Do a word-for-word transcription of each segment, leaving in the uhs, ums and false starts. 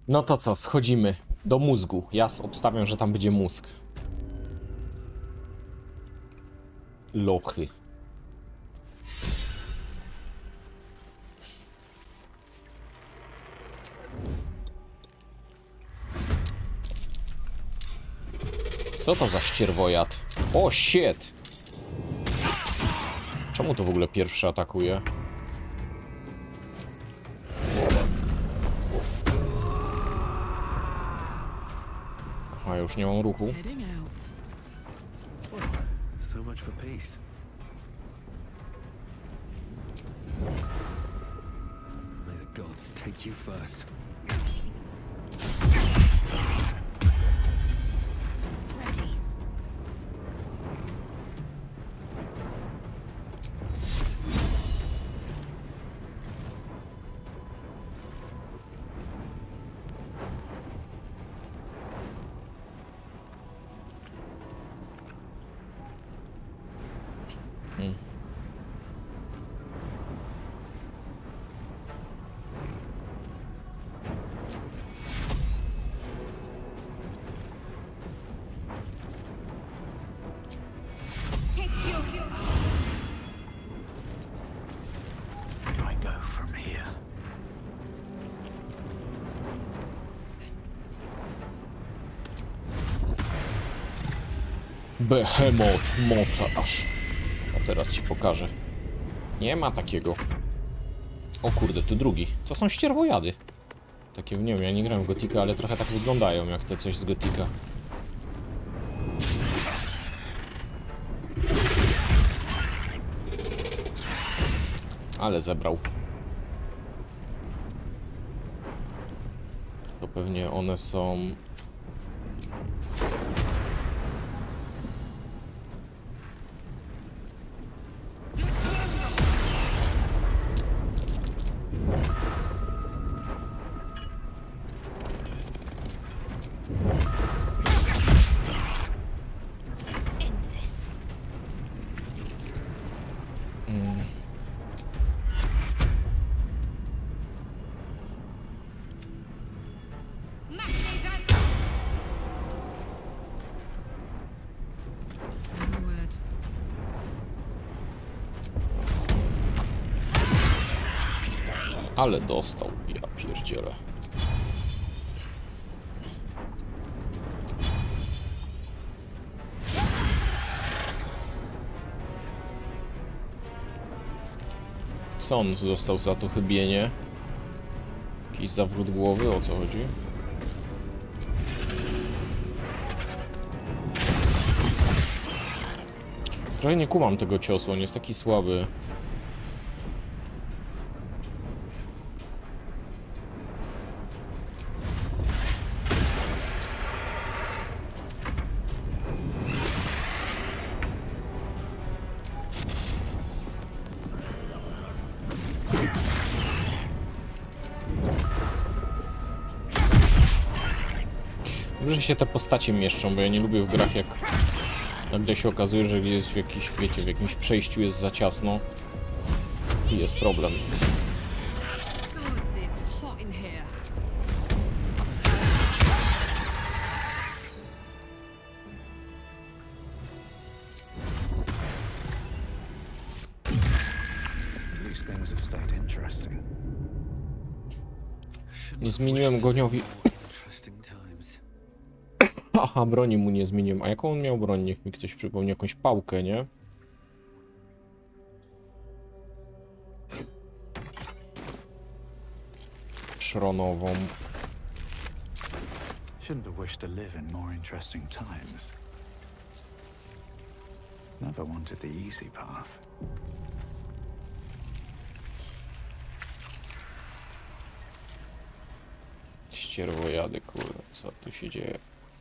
No to co, schodzimy do mózgu. Ja obstawiam, że tam będzie mózg. Lochy. Co to za ścierwojad? O, shit! Czemu to w ogóle pierwszy atakuje? A już nie mam ruchu. So much for peace. May the gods take you first. Hmm. Where do I go from here? Behemoth mocarz. A teraz ci pokażę. Nie ma takiego. O kurde, tu drugi. To są ścierwojady. Takie, nie wiem, ja nie grałem w Gotika, ale trochę tak wyglądają jak te coś z Gotika. Ale zebrał. To pewnie one są... Mm. Ale dostał, ja pierdzielę. Co on został za to chybienie? Jakiś zawrót głowy? O co chodzi? Trochę nie kumam tego ciosu, on jest taki słaby. Dobrze się te postacie mieszczą, bo ja nie lubię w grach, jak nagle się okazuje, że gdzieś w jakiś, wiecie, w jakimś przejściu jest za ciasno i jest problem. Nie zmieniłem goniowi. Aha, broni mu nie zmieniłem. A jaką on miał broń? Niech mi ktoś przypomni. Jakąś pałkę, nie? Szronową. Shouldn't have wished to live in more interesting times. Never wanted the easy path. Ścierwojady, kurde, co tu się dzieje?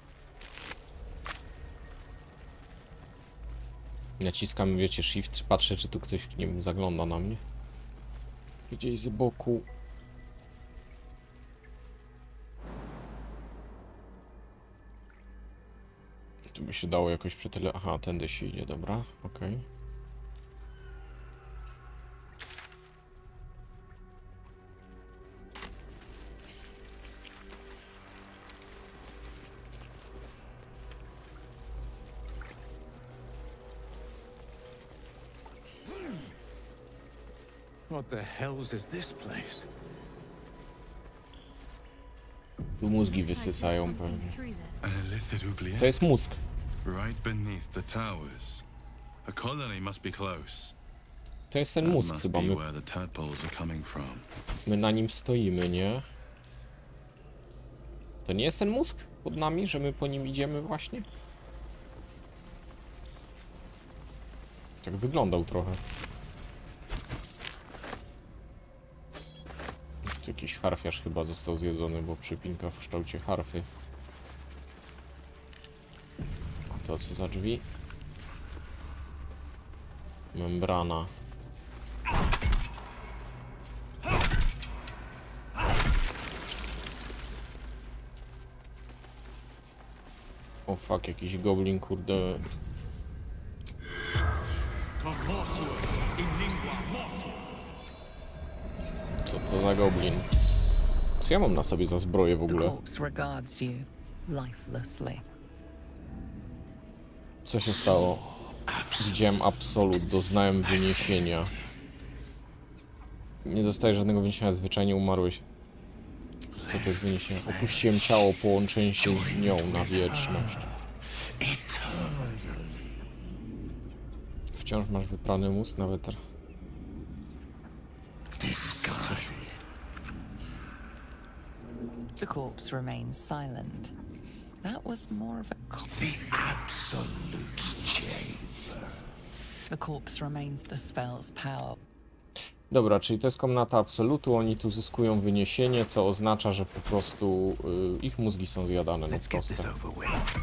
Naciskam, wiecie, shift, patrzę, czy tu ktoś, nie wiem, zagląda na mnie. Gdzieś z boku. Tu by się dało jakoś przy tyle... Aha, tędy się idzie, dobra, okej. Okay. What the hells is this place? Tu mózgi wysysają pewnie. An illithid To oubliette. jest mózg. Right beneath the towers. A colony must be close. To jest ten That mózg must chyba. be My, where the tadpoles are coming from. my na nim stoimy, nie? To nie jest ten mózg pod nami, że my po nim idziemy właśnie? Tak wyglądał trochę. Tu jakiś harfiarz chyba został zjedzony, bo przypinka w kształcie harfy. A to co za drzwi? Membrana. O fuck, jakiś goblin, kurde. Co to za goblin? Co ja mam na sobie za zbroję w The ogóle? corpse regards you lifelessly. Co się stało? Widziałem absolut, doznałem wyniesienia. Nie dostajesz żadnego wyniesienia, zwyczajnie umarłeś. Co to jest wyniesienie? Opuściłem ciało, połączenie się z nią na wieczność. Wciąż masz wyprany mózg, nawet... The corpse remains silent. That was more of a co- The absolute chamber. The corpse remains the spell's power. Dobra, czyli to jest komnata absolutu, oni tu zyskują wyniesienie, co oznacza, że po prostu y, ich mózgi są zjadane, no Let's get this proste. over with.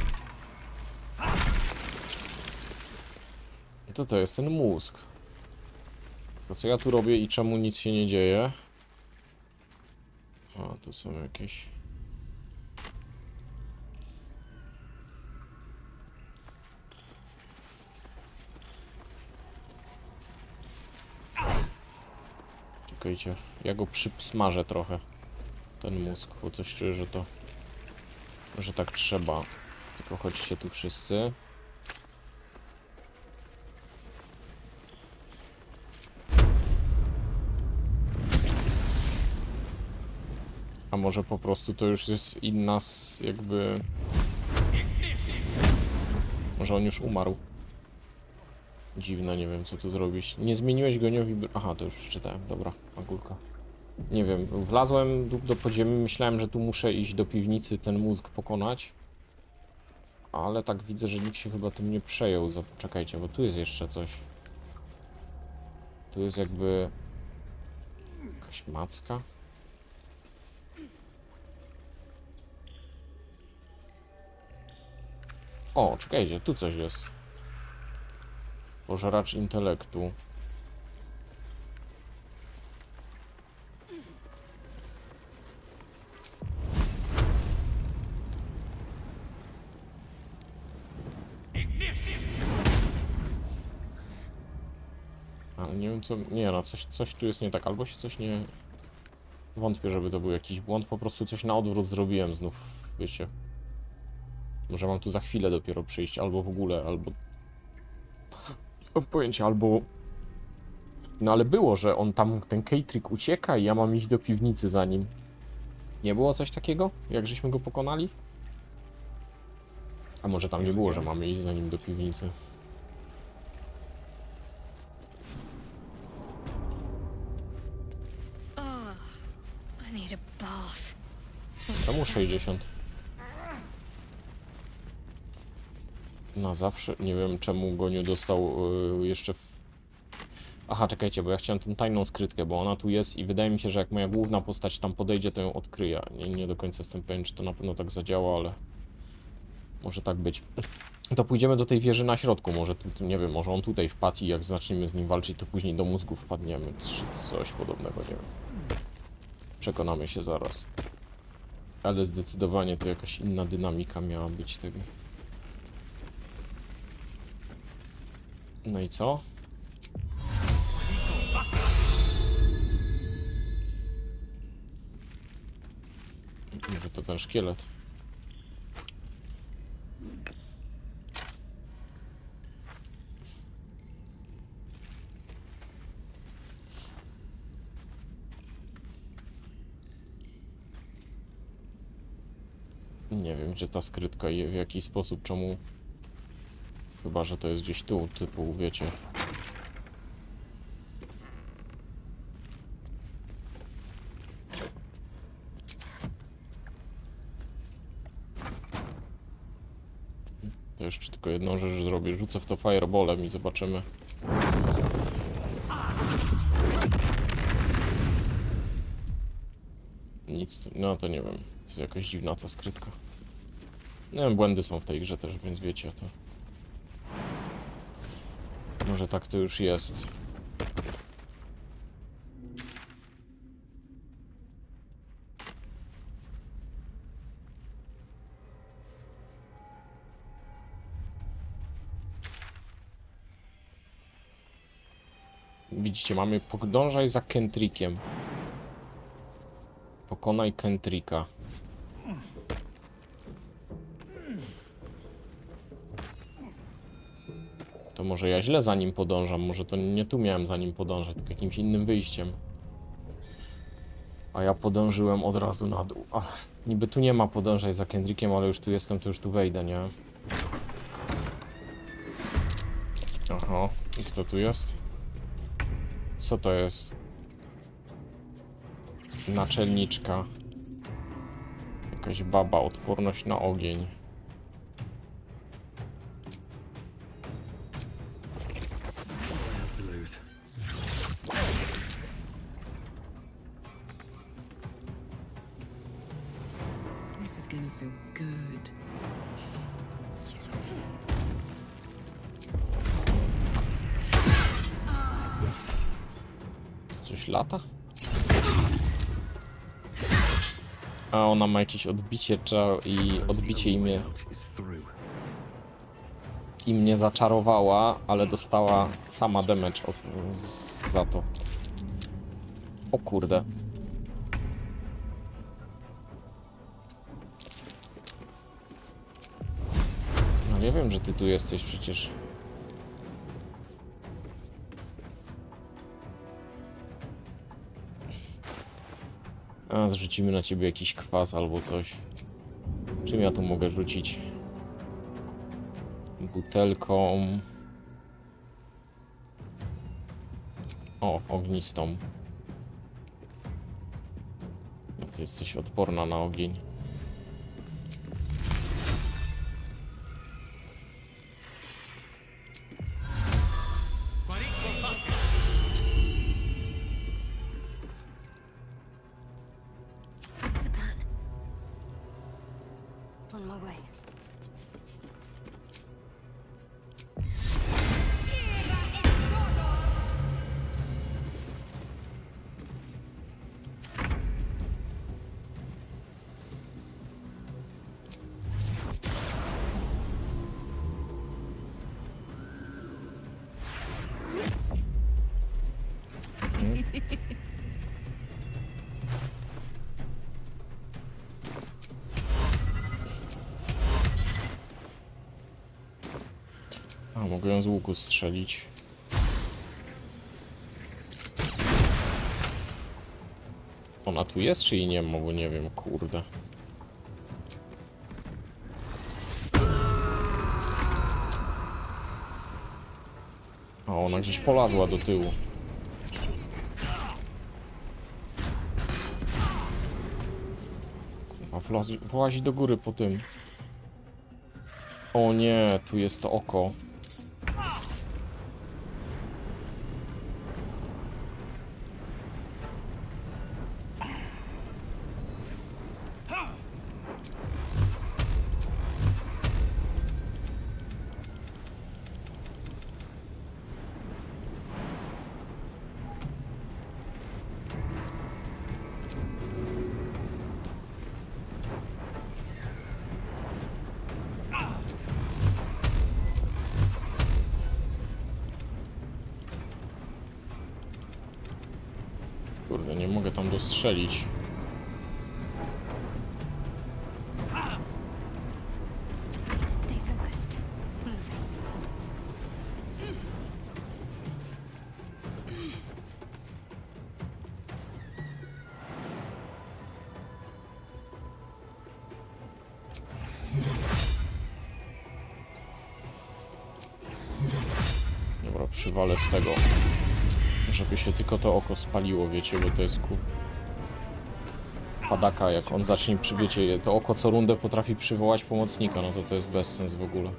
To to jest ten mózg. To co ja tu robię i czemu nic się nie dzieje? A, tu są jakieś... Czekajcie, ja go przypsmażę trochę. Ten mózg, bo coś czuję, że to... że tak trzeba. Tylko chodźcie tu wszyscy. A może po prostu to już jest inna z jakby... Może on już umarł. Dziwne, nie wiem co tu zrobić. Nie zmieniłeś goniowi... Aha, to już czytałem, dobra, Agulka. Nie wiem, wlazłem do, do podziemi, myślałem, że tu muszę iść do piwnicy, ten mózg pokonać. Ale tak widzę, że nikt się chyba tym nie przejął. Czekajcie, bo tu jest jeszcze coś. Tu jest jakby... jakaś macka. O, czekajcie, tu coś jest. Pożeracz intelektu. Ale nie wiem co... Nie no, coś, coś tu jest nie tak. Albo się coś nie... Wątpię, żeby to był jakiś błąd. Po prostu coś na odwrót zrobiłem znów, wiecie. Może mam tu za chwilę dopiero przyjść, albo w ogóle, albo... Mam pojęcia, albo... No ale było, że on tam, ten Keytrik ucieka i ja mam iść do piwnicy za nim. Nie było coś takiego? Jak żeśmy go pokonali? A może tam nie było, że mamy iść za nim do piwnicy? Oh, I need a bath. Czemu sześćdziesiąt? Na zawsze? Nie wiem czemu Goniu dostał yy, jeszcze... W... Aha, czekajcie, bo ja chciałem tę tajną skrytkę, bo ona tu jest i wydaje mi się, że jak moja główna postać tam podejdzie, to ją odkryje. Nie, nie do końca jestem pewien, czy to na pewno tak zadziała, ale... Może tak być. To pójdziemy do tej wieży na środku, może tu, nie wiem, może on tutaj wpadł i jak zaczniemy z nim walczyć, to później do mózgu wpadniemy, czy coś podobnego, nie wiem. Przekonamy się zaraz. Ale zdecydowanie to jakaś inna dynamika miała być tego. No i co? Może to ten szkielet. Nie wiem, gdzie ta skrytka i w jaki sposób, czemu... Chyba, że to jest gdzieś tu, typu, wiecie... To jeszcze tylko jedną rzecz zrobię. Rzucę w to fireballem i zobaczymy. Nic, no to nie wiem. To jest jakaś dziwna ta skrytka. Nie wiem, błędy są w tej grze też, więc wiecie to. Może tak to już jest. Widzicie, mamy podążaj za Kentrickiem. Pokonaj Kentricka. To może ja źle za nim podążam, może to nie tu miałem za nim podążać, tylko jakimś innym wyjściem. A ja podążyłem od razu na dół. Ach, niby tu nie ma podążaj za Kentrickiem, ale już tu jestem, to już tu wejdę, nie? Aha, i kto tu jest? Co to jest? Naczelniczka. Jakaś baba, odporność na ogień. This is gonna feel good. Coś lata? A ona ma jakieś odbicie cza- i odbicie i mnie, i mnie zaczarowała, ale dostała sama damage od, z, za to. O kurde. No ja wiem, że ty tu jesteś przecież. A, zrzucimy na ciebie jakiś kwas albo coś. Czym ja tu mogę rzucić? Butelką. O, ognistą. Ty jesteś odporna na ogień. What's the plan? On my way. A, mogę ją z łuku strzelić. Ona tu jest, czy jej nie ma, bo nie wiem, kurde. A ona gdzieś polazła do tyłu. A wlazi, włazi do góry po tym. O nie, tu jest to oko. Kurde, nie mogę tam dostrzelić. Stay focused. Moving. przywalę z tego, żeby się tylko to oko spaliło, wiecie, bo to jest ku... padaka, jak on zacznie, przy, wiecie, to oko co rundę potrafi przywołać pomocnika, no to to jest bezsens w ogóle.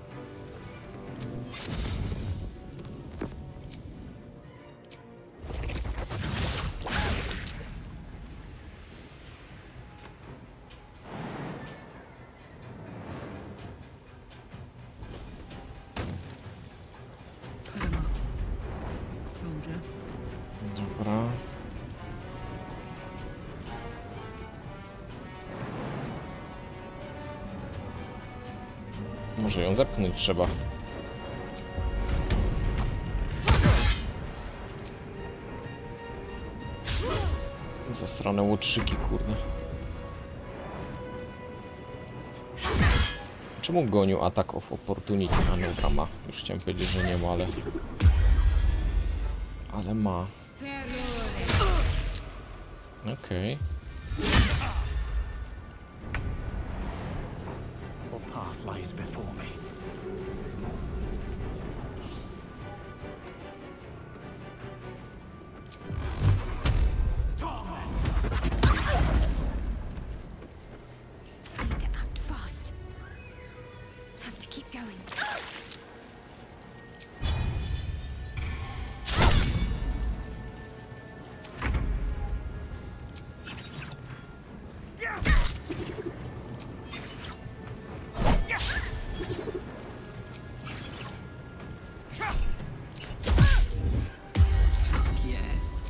Soldier. Dobra. Może ją zepchnąć trzeba. Zasrane łotrzyki, kurde. Czemu gonił Attack of Opportunity? A no, dobra, ma. Już chciałem powiedzieć, że nie ma, ale... Ale ma. Okej. Okay. What path lies before me? I need to act fast. Have to keep going. Yes.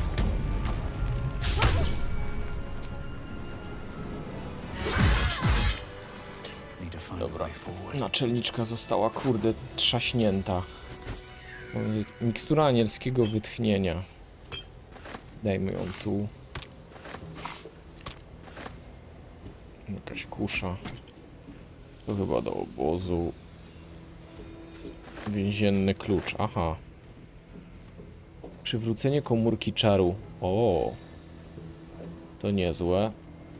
Need to find Dobra. a way forward. Naczelniczka została, kurde, trzaśnięta. Mikstura anielskiego wytchnienia. Dajmy ją tu. Jakaś kusza. To chyba do obozu. Więzienny klucz. Aha. Przywrócenie komórki czaru. O. To niezłe.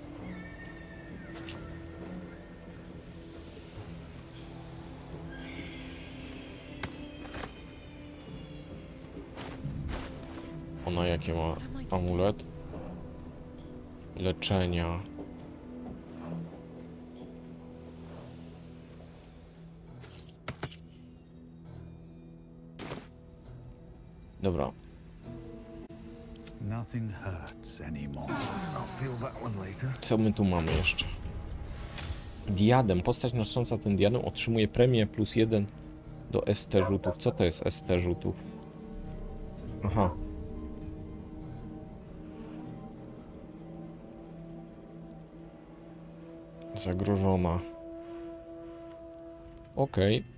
Ona jakie ma amulet? Leczenia. Dobra. Nothing hurts anymore. I'll feel that one later. Co my tu mamy jeszcze? Diadem. Postać nosząca ten diadem otrzymuje premię plus jeden do S T rzutów. Co to jest S T rzutów? Aha. Zagrożona. Okej. Okay.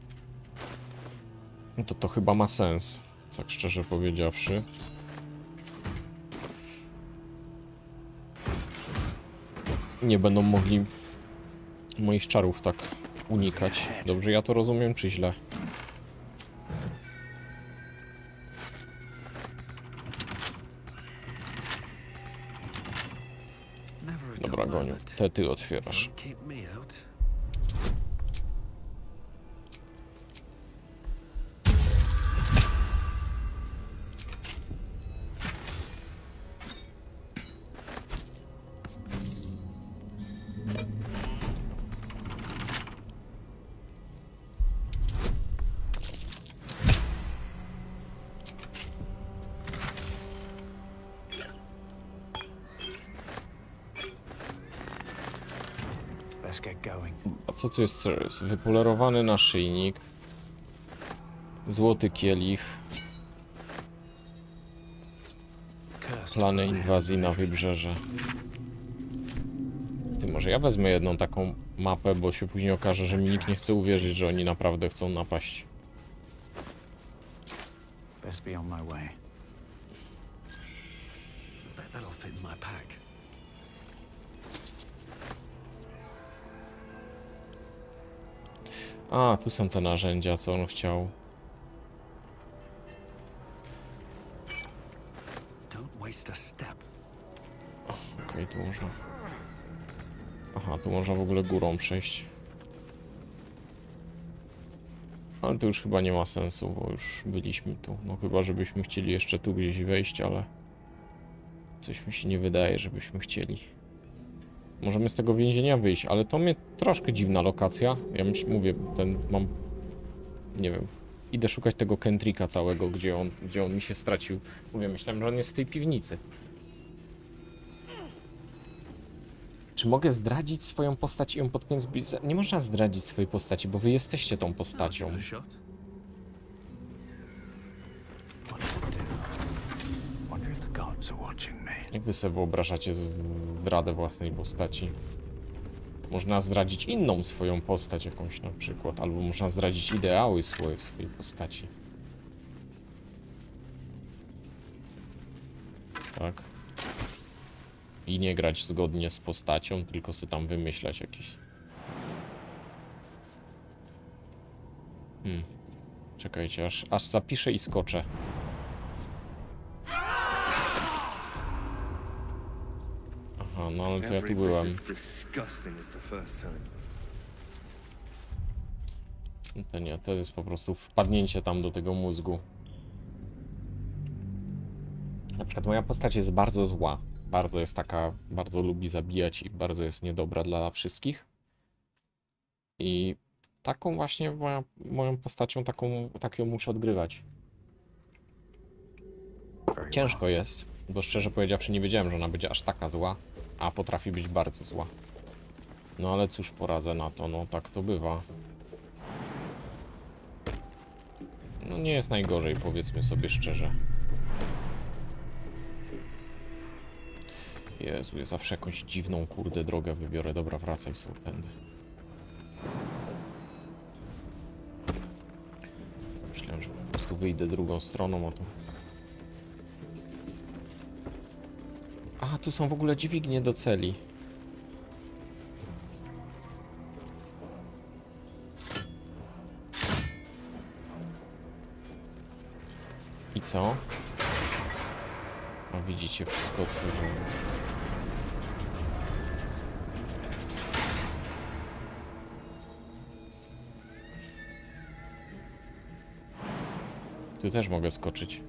No to to chyba ma sens, tak szczerze powiedziawszy. Nie będą mogli moich czarów tak unikać. Dobrze ja to rozumiem, czy źle? Dobra, goniu. Te ty otwierasz. Let's get going. A co tu jest? Co jest? Wypolerowany naszyjnik. Złoty kielich. Plany inwazji na wybrzeże. Ty, może ja wezmę jedną taką mapę, bo się później okaże, że mi nikt nie chce uwierzyć, że oni naprawdę chcą napaść. Best be on my way. Bet that'll fit in my pack. A, tu są te narzędzia, co on chciał. Okej, okay, tu można... Aha, tu można w ogóle górą przejść. Ale to już chyba nie ma sensu, bo już byliśmy tu. No chyba, żebyśmy chcieli jeszcze tu gdzieś wejść, ale... Coś mi się nie wydaje, żebyśmy chcieli. Możemy z tego więzienia wyjść, ale to mnie troszkę dziwna lokacja. Ja myśl, mówię, ten mam... Nie wiem. Idę szukać tego Kentricka całego, gdzie on, gdzie on mi się stracił. Mówię, myślałem, że on jest w tej piwnicy. Czy mogę zdradzić swoją postać i ją pod koniec... Nie można zdradzić swojej postaci, bo wy jesteście tą postacią. Give it a shot. What does it do? Wonder if the gods are watching me. Jak wy sobie wyobrażacie zdradę własnej postaci? Można zdradzić inną swoją postać jakąś na przykład, albo można zdradzić ideały swoje w swojej postaci. Tak. I nie grać zgodnie z postacią, tylko sobie tam wymyślać jakieś. Hmm. Czekajcie, aż, aż zapiszę i skoczę. Aha, no ale to ja tu byłem. To nie, to jest po prostu wpadnięcie tam do tego mózgu. Na przykład moja postać jest bardzo zła. Bardzo jest taka, bardzo lubi zabijać i bardzo jest niedobra dla wszystkich. I taką właśnie moja, moją postacią, taką, tak ją muszę odgrywać. Ciężko jest, bo szczerze powiedziawszy nie wiedziałem, że ona będzie aż taka zła, a potrafi być bardzo zła. No ale cóż poradzę na to, no tak to bywa. No nie jest najgorzej, powiedzmy sobie szczerze. Jezu, ja zawsze jakąś dziwną, kurde, drogę wybiorę. Dobra, wracaj sobie tędy. Myślałem, że po prostu wyjdę drugą stroną, a tu... A, tu są w ogóle dźwignie do celi. I co? A widzicie, wszystko otworzyło. Tu też mogę skoczyć.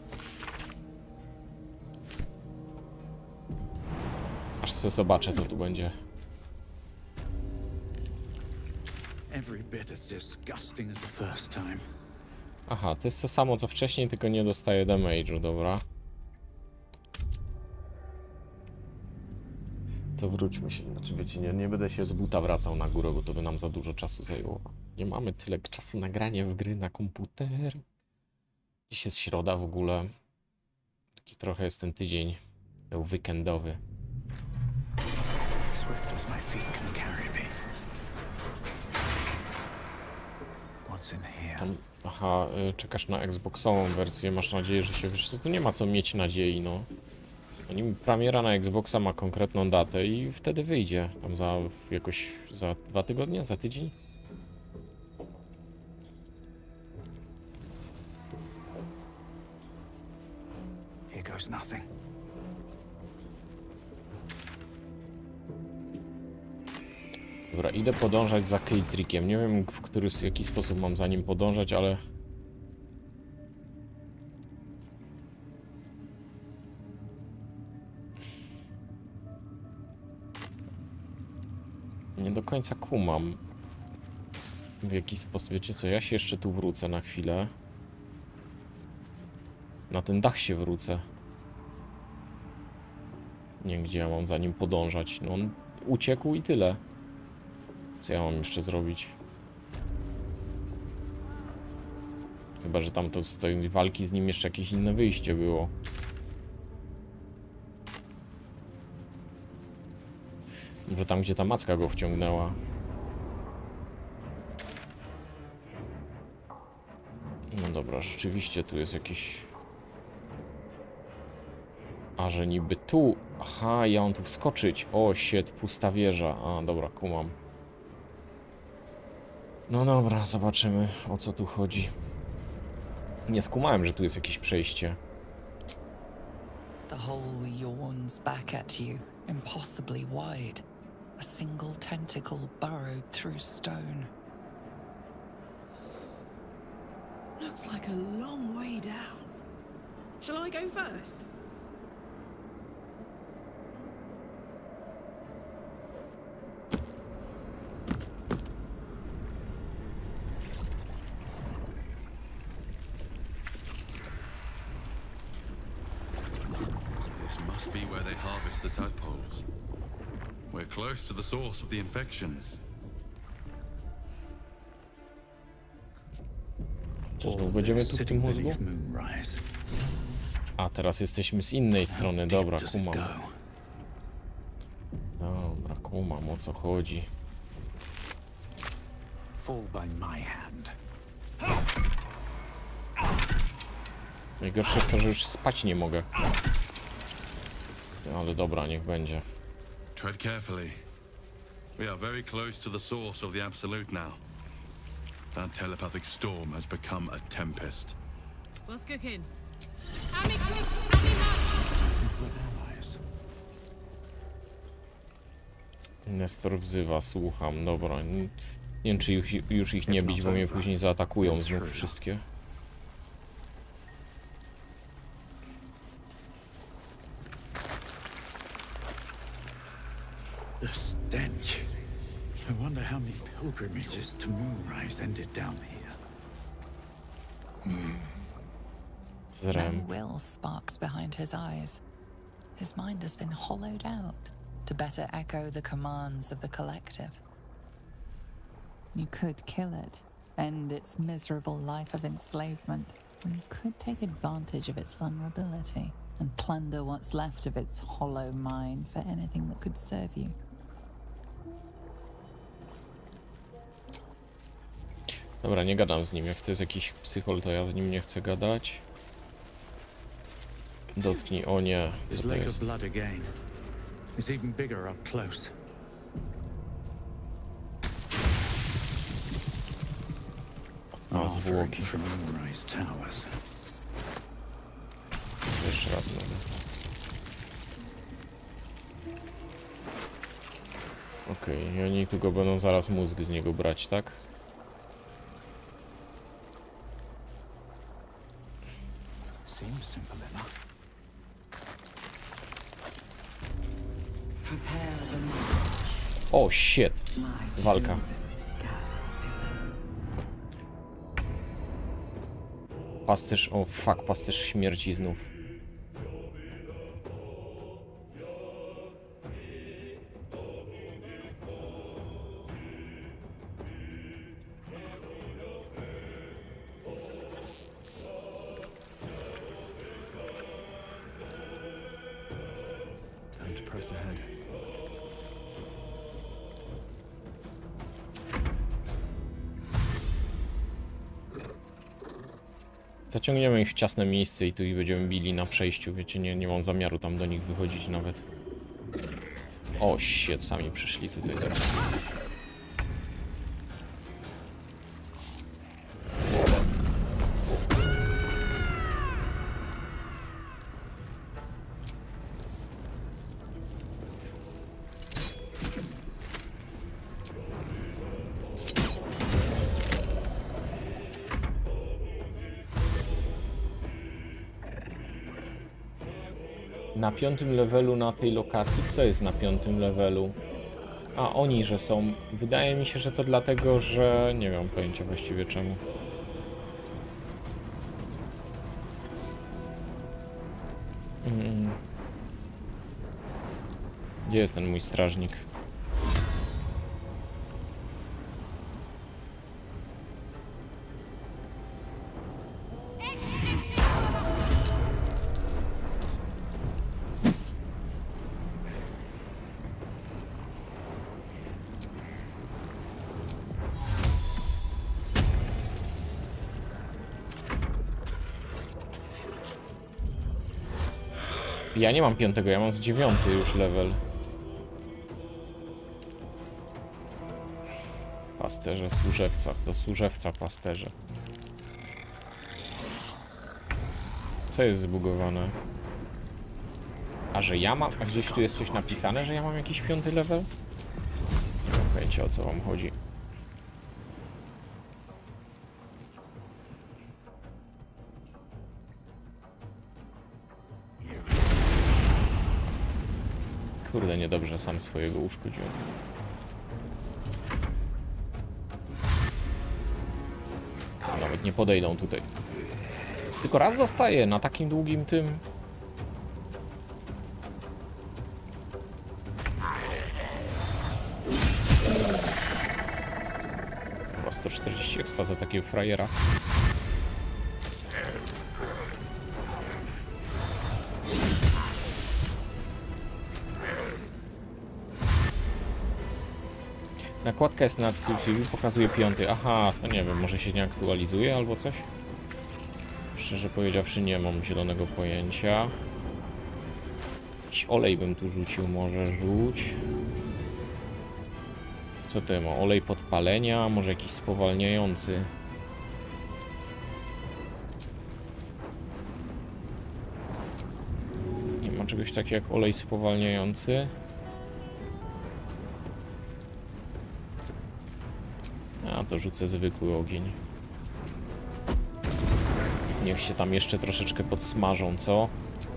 Aż sobie zobaczę, co tu będzie. Every bit as disgusting as the first time. Aha, to jest to samo co wcześniej, tylko nie dostaję damage'u, dobra. To wróćmy się, znaczy wiecie, nie, nie będę się z buta wracał na górę, bo to by nam za dużo czasu zajęło. Nie mamy tyle czasu na granie w gry na komputer. Dziś jest środa w ogóle. Taki trochę jest ten tydzień weekendowy. Swift as my feet can carry me. What's in here? Tam, aha, y, czekasz na Xboxową wersję, masz nadzieję, że się wiesz, tu nie ma co mieć nadziei, no. Oni, premiera na Xboxa ma konkretną datę i wtedy wyjdzie. Tam za jakoś za dwa tygodnie, za tydzień. Here goes nothing. Dobra, idę podążać za Kentrickiem. Nie wiem, w który, w jaki sposób mam za nim podążać, ale... Nie do końca kumam. W jaki sposób, wiecie co, ja się jeszcze tu wrócę na chwilę. Na ten dach się wrócę. Nie wiem, gdzie ja mam za nim podążać. No on uciekł i tyle. Co ja mam jeszcze zrobić? Chyba, że tam to z tej walki z nim jeszcze jakieś inne wyjście było. Może tam, gdzie ta macka go wciągnęła. No dobra, rzeczywiście tu jest jakieś... A, że niby tu... Aha, ja mam tu wskoczyć. O, shit, pusta wieża. A, dobra, kumam. No dobra, zobaczymy, o co tu chodzi. Nie skumałem, że tu jest jakieś przejście. The hole yawns back at you, impossibly wide. A single tentacle burrowed through stone. Looks like a long way down. Shall I go first? This must be where they harvest the tadpoles. We're close to the source of the infections. O, będziemy tu w tym mózgu? Moonrise. A, teraz jesteśmy z innej strony. Dobra, Does it kumam. go? Dobra, kumam, o co chodzi. Fall by my hand. Najgorsze jest to, że już spać nie mogę. Ale dobra, niech będzie. Tread carefully. We are very close to the source of the Absolute now. That telepathic storm has become a tempest. What's cooking? We're allies. Nestor wzywa, słucham. Dobra, nie, nie wiem czy już, już ich nie bić, bo mnie później zaatakują znów wszystkie. The stench. I wonder how many pilgrimages to Moonrise ended down here. No Zrem. will sparks behind his eyes. His mind has been hollowed out to better echo the commands of the collective. You could kill it, end its miserable life of enslavement, or you could take advantage of its vulnerability and plunder what's left of its hollow mind for anything that could serve you. Dobra, nie gadam z nim. Jak to jest jakiś psychol, to ja z nim nie chcę gadać. Dotknij, o nie, co This to lake of jest? blood again. It's even bigger up close. A, zwłoki. Offering from Moonrise Towers. Jeszcze raz mówię. Okej, okay, i oni tylko będą zaraz mózg z niego brać, tak? Seems simple enough. Prepare the mind. O, shit! Walka. Pasterz, o fuck, pasterz śmierci znów. Time to press ahead. Zaciągniemy ich w ciasne miejsce i tu ich będziemy bili na przejściu, wiecie, nie, nie mam zamiaru tam do nich wychodzić nawet. O, shit, sami przyszli tutaj teraz. Na piątym levelu na tej lokacji. Kto jest na piątym levelu? A, oni, że są. Wydaje mi się, że to dlatego, że... Nie mam pojęcia właściwie czemu. Mm. Gdzie jest ten mój strażnik? Ja nie mam piątego, ja mam z dziewiąty już level. Pasterze, służewca, to służewca pasterze. Co jest zbugowane? A że ja mam, a gdzieś tu jest coś napisane, że ja mam jakiś piąty level? Nie mam pojęcia, o co wam chodzi. Kurde, niedobrze, sam swojego uszkodziłem. Nawet nie podejdą tutaj. Tylko raz dostaję na takim długim tym. Chyba sto czterdzieści expa za takiego frajera. Nakładka jest na T V, pokazuje piąty. Aha, to nie wiem, może się nie aktualizuje albo coś? Szczerze powiedziawszy, nie mam zielonego pojęcia. Jakiś olej bym tu rzucił, może rzuć. Co to ma? Olej podpalenia, może jakiś spowalniający. Nie ma czegoś takiego jak olej spowalniający. A to rzucę zwykły ogień. Niech się tam jeszcze troszeczkę podsmażą, co?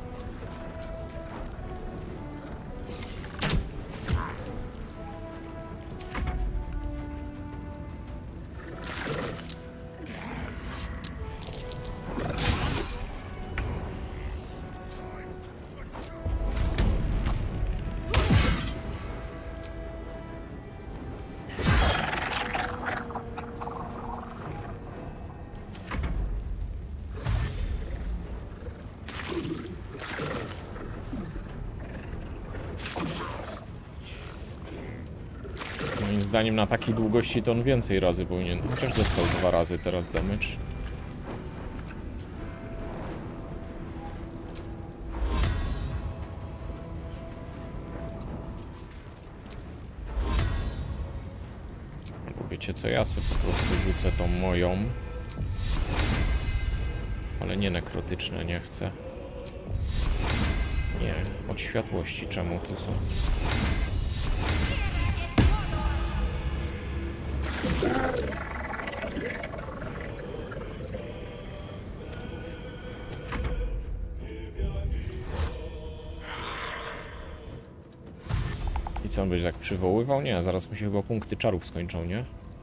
Moim zdaniem na takiej długości to on więcej razy powinien. Chociaż dostał dwa razy teraz damage. Albo wiecie co, ja sobie po prostu rzucę tą moją. Ale nie nekrotyczne, nie chcę. Nie, od światłości czemu tu są? I co, on będzie tak przywoływał? Nie, zaraz mu się chyba punkty czarów skończą, nie?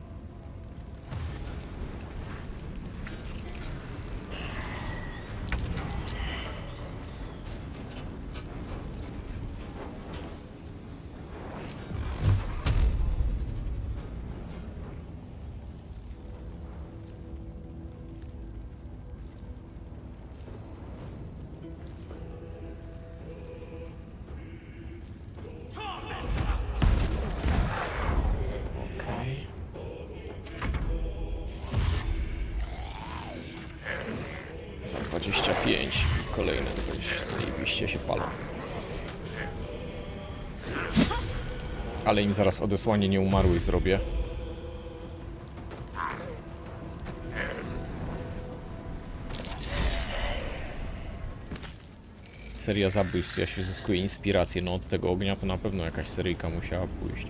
dwadzieścia pięć. Kolejne zajebiście się palą. Ale im zaraz odesłanie nieumarłych zrobię. Seria zabójstw, ja się zyskuję inspirację, no od tego ognia to na pewno jakaś seryjka musiała pójść.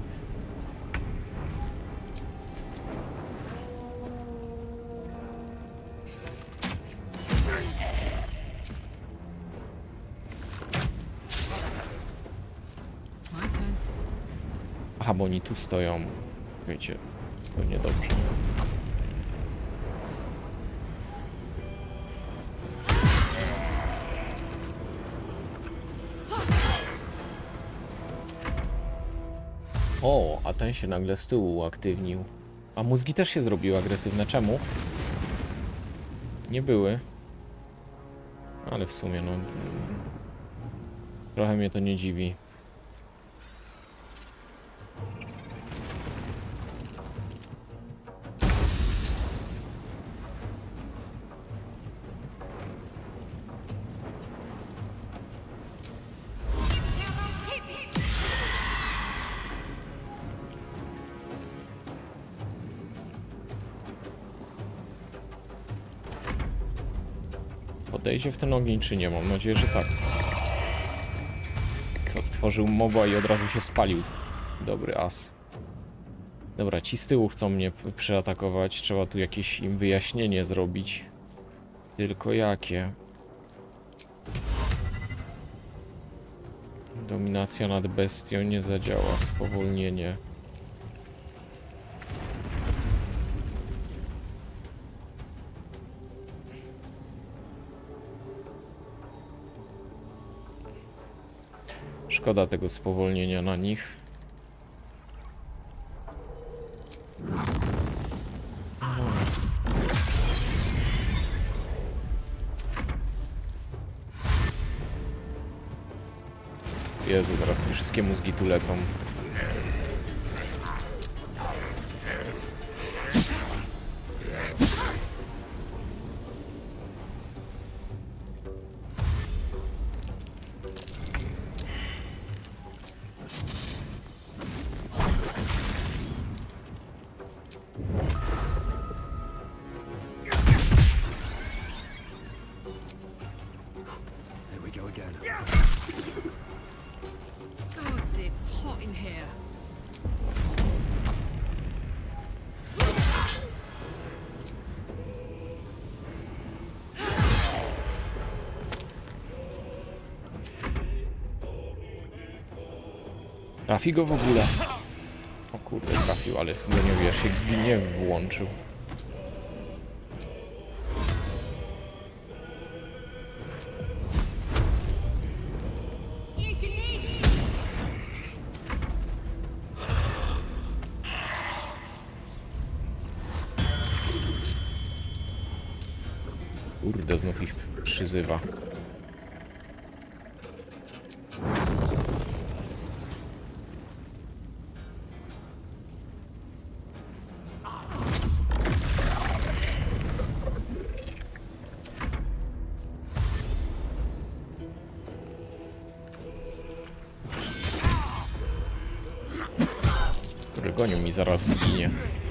Aha, bo oni tu stoją. Wiecie, to niedobrze. O, a ten się nagle z tyłu uaktywnił. A mózgi też się zrobiły agresywne. Czemu? Nie były. Ale w sumie, no... Trochę mnie to nie dziwi. Podejdzie w ten ogień, czy nie? Mam nadzieję, że tak. Co, stworzył moba i od razu się spalił. Dobry as. Dobra, ci z tyłu chcą mnie przeatakować. Trzeba tu jakieś im wyjaśnienie zrobić. Tylko jakie? Dominacja nad bestią nie zadziała. Spowolnienie. Szkoda tego spowolnienia na nich. Jezu, teraz wszystkie mózgi tu lecą. Here we go again. Gods, it's hot in here. Trafi go w ogóle. O kurde, trafił, ale chyba nie wiesz, się gniew włączył. Kurde, znów ich przyzywa. Który gonił mi zaraz zginie.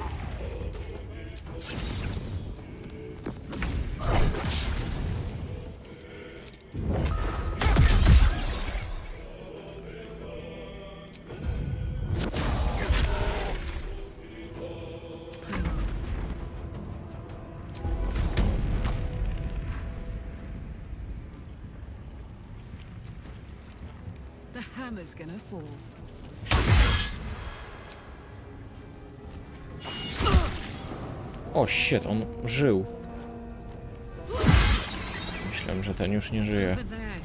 The hammer's gonna fall. O shit, on żył. Myślałem, że ten już nie żyje. Over there.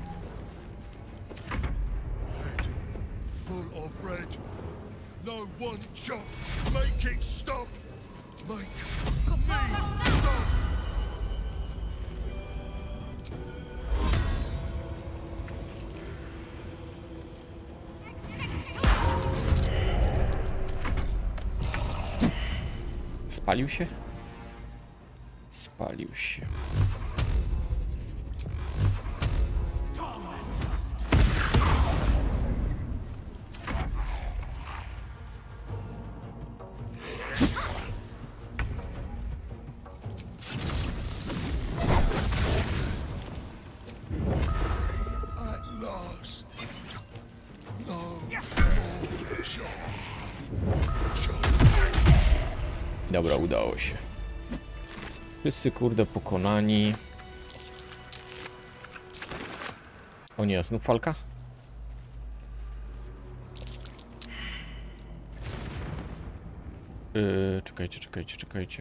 Full of red. No one shot. Make it stop. Make me stop. Spalił się? Spalił się. At last. No more shot. Shot. Dobra, udało się. Wszyscy kurde pokonani. O nie, znów falka? Yy, czekajcie, czekajcie, czekajcie.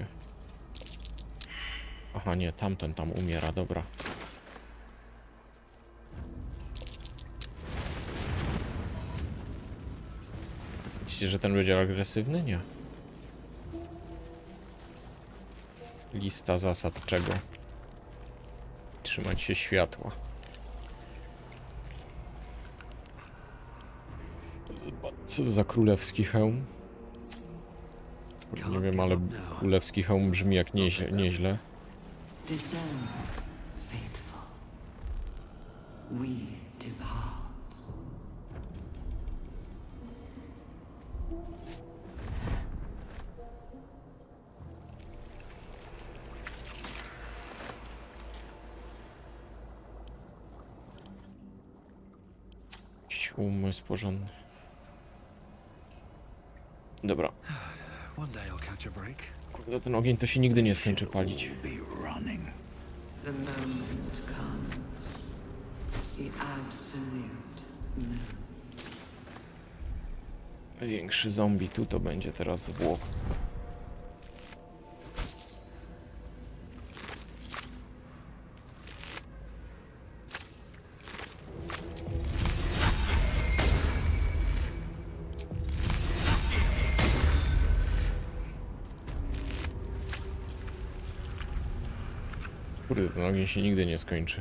Aha, nie, tamten tam umiera, dobra. Myślicie, że ten będzie agresywny? Nie. Lista zasad czego? Trzymać się światła. Co to za królewski hełm? Nie wiem, ale królewski hełm brzmi jak nieźle. nieźle. Discern, faithful. We depart. Jakiś umysł porządny. Dobra. One day I'll catch a break. Kurde, ten ogień to się nigdy nie skończy palić. Be running. The moment comes. The absolute moment. Większy zombie tu to będzie teraz zwłok. Kurde, ten ogień się nigdy nie skończy.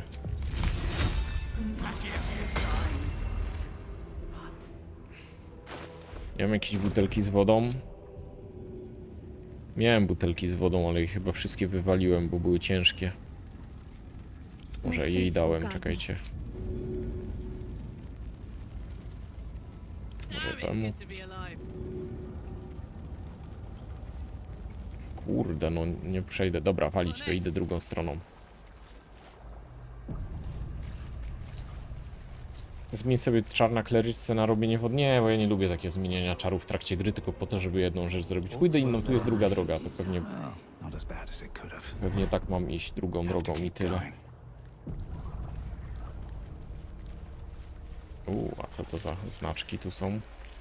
Ja mam jakieś butelki z wodą. Miałem butelki z wodą, ale je chyba wszystkie wywaliłem, bo były ciężkie. Może jej dałem, czekajcie. Może temu. Kurde, no nie przejdę. Dobra, walić to, idę drugą stroną. Zmień sobie czarna kleryczce na robienie wod. Nie, bo ja nie lubię takie zmieniania czarów w trakcie gry, tylko po to, żeby jedną rzecz zrobić. Pójdę inną, tu jest druga droga, to pewnie... Pewnie tak mam iść drugą drogą i tyle. Uuu, a co to za znaczki tu są?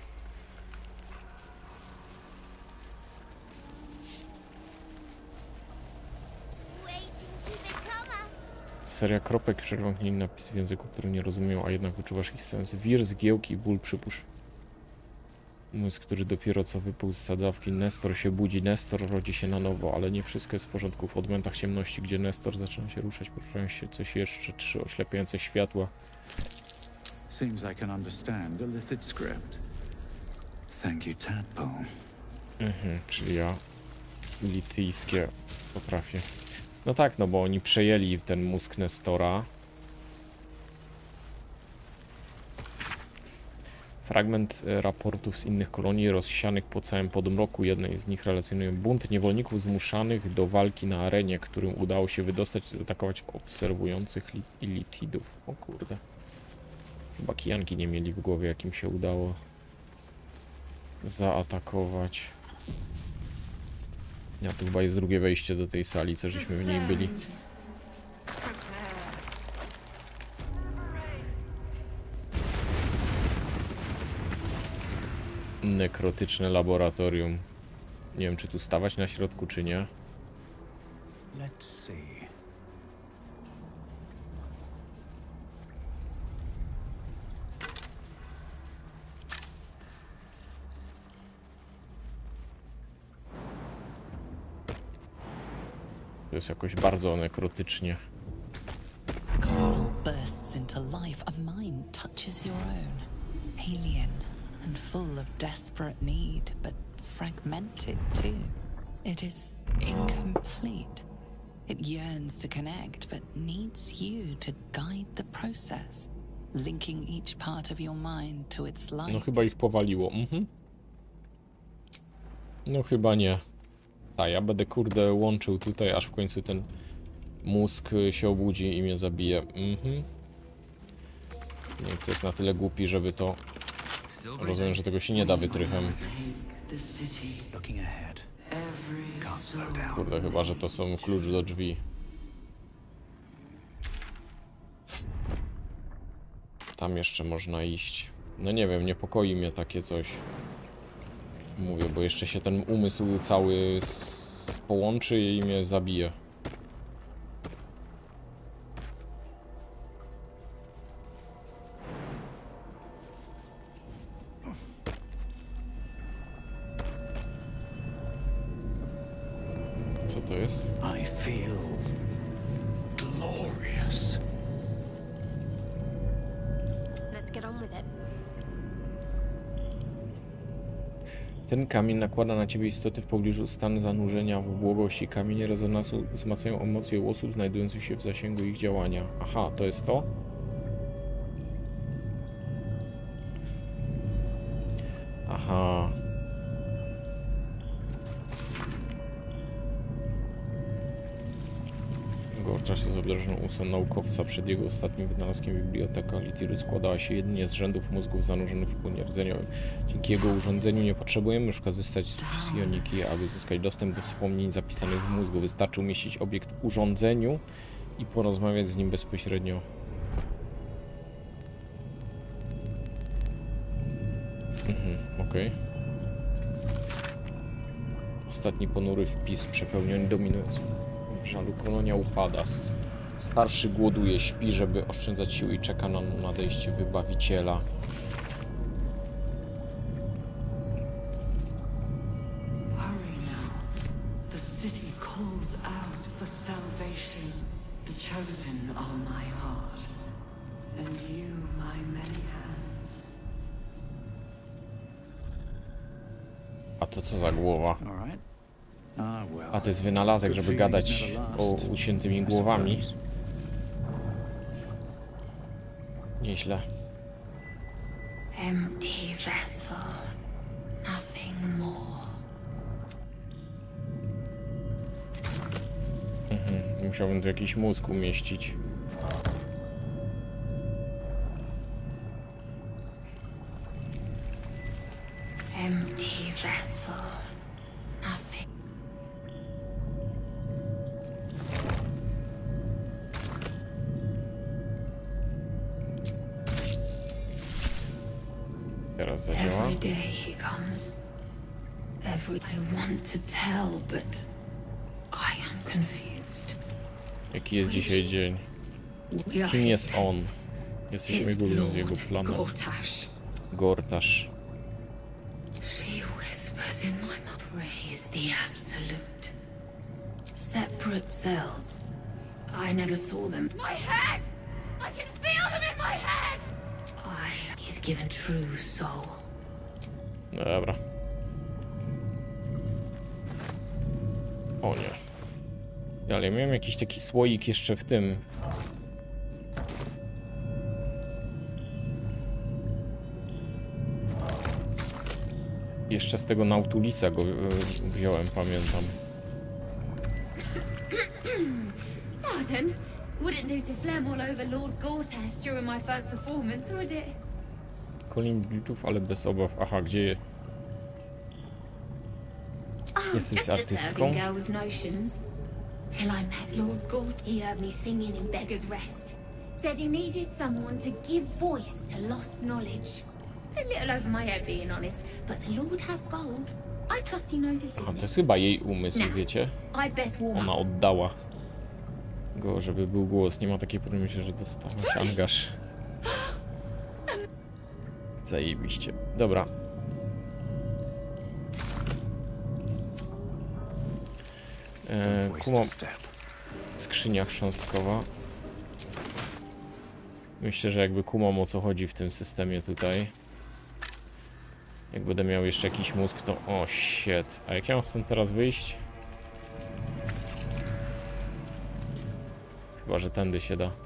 Seria kropek, przerwąknięć, napis w języku, który nie rozumieją, a jednak wyczuwasz ich sens. Wir, zgiełki, ból, przypusz. Mózg, który dopiero co wypłył z sadzawki. Nestor się budzi. Nestor rodzi się na nowo, ale nie wszystko jest w porządku. W odmętach ciemności, gdzie Nestor zaczyna się ruszać, poruszają się coś jeszcze. Trzy oślepiające światła. Seems I can understand a Lithid script. Thank you, Tadpole. Mhm, czyli ja lityjskie potrafię. No tak, no bo oni przejęli ten mózg Nestora. Fragment raportów z innych kolonii rozsianych po całym podmroku. Jednej z nich relacjonuje bunt niewolników zmuszanych do walki na arenie, którym udało się wydostać i zaatakować obserwujących Illithidów. O kurde. Chyba kijanki nie mieli w głowie, jak im się udało zaatakować. Ja tu chyba jest drugie wejście do tej sali, co żeśmy w niej byli. Nekrotyczne laboratorium. Nie wiem, czy tu stawać na środku, czy nie. Let's see. To jest jakoś bardzo nekrotycznie. The console bursts into life. A mind touches your own. Alien and full of desperate need, but fragmented too. It is incomplete. It yearns to connect, but needs you to guide the process, linking each part of your mind to its light. No chyba ich powaliło. Mhm. No chyba nie. A ja będę kurde łączył tutaj, aż w końcu ten mózg się obudzi i mnie zabije. Mhm. Nie, to jest na tyle głupi, żeby to... Rozumiem, że tego się nie da wytrychem. Kurde, chyba, że to są klucz do drzwi. Tam jeszcze można iść. No nie wiem, niepokoi mnie takie coś. Mówię, bo jeszcze się ten umysł cały połączy i mnie zabije. Co to jest? I feel Glorious. Let's get on with it. Ten kamień nakłada na ciebie istoty w pobliżu stan zanurzenia w błogości. Kamienie rezonansu wzmacniają emocje osób znajdujących się w zasięgu ich działania. Aha, to jest to? Aha. Gorcza się z obdarzoną usą naukowca. Przed jego ostatnim wynalazkiem biblioteka Lithiru składała się jedynie z rzędów mózgów zanurzonych w płynie rdzeniowym. Dzięki jego urządzeniu nie potrzebujemy już korzystać z psioniki, aby uzyskać dostęp do wspomnień zapisanych w mózgu. Wystarczy umieścić obiekt w urządzeniu i porozmawiać z nim bezpośrednio. Mhm, okej. Okay. Ostatni ponury wpis przepełniony dominującą żalu. Kolonia upada. Starszy głoduje, śpi, żeby oszczędzać siły i czeka na nadejście Wybawiciela. Hurry now. The city calls out for salvation. The chosen are my heart, and you my many hands. A to co za głowa? All right. Ah, well. A to jest wynalazek, żeby gadać o uciętymi głowami. Nieźle. Empty vessel. Nothing more. Mhm. Musiałbym tu jakiś mózg umieścić. Empty vessel. Nothing. Teraz zadziała. Every day he comes. Every I want to tell, but I am confused. Jaki jest dzisiaj dzień? We are Kim his jest on? pets. Jesteśmy His jego z jego lord, planu. Gortash. Gortash. She whispers in my mouth. Praise the Absolute. Separate cells. I never saw them. My head! I can feel them in my head! I... He's given true soul. Dobra. O nie. Ale miałem jakiś taki słoik jeszcze w tym. Jeszcze z tego Nautulisa go e, wziąłem, pamiętam. Pardon? Wouldn't do to phlegm all over Lord Gortash during my first performance, would it? Kolin Blitów, ale bez obaw. Aha, gdzie je? Oh, Jesteś just a artystką? serving girl with notions. Till I met Lord Gord, he heard me singing in Beggar's Rest. Said he needed someone to give voice to lost knowledge. A little over my head, being honest, but the Lord has gold. I trust he knows his Aha, to jest business. chyba jej umysł, No. wiecie? I best warm Ona up. oddała go, żeby był głos. Nie ma takiej problemu, myślę, że dostałaś angaż. Zajebiście. Dobra. E, Kumo... Skrzynia chrząstkowa. Myślę, że jakby kumam, o co chodzi w tym systemie tutaj. Jak będę miał jeszcze jakiś mózg, to... O, shit. A jak ja mam stąd teraz wyjść? Chyba, że tędy się da.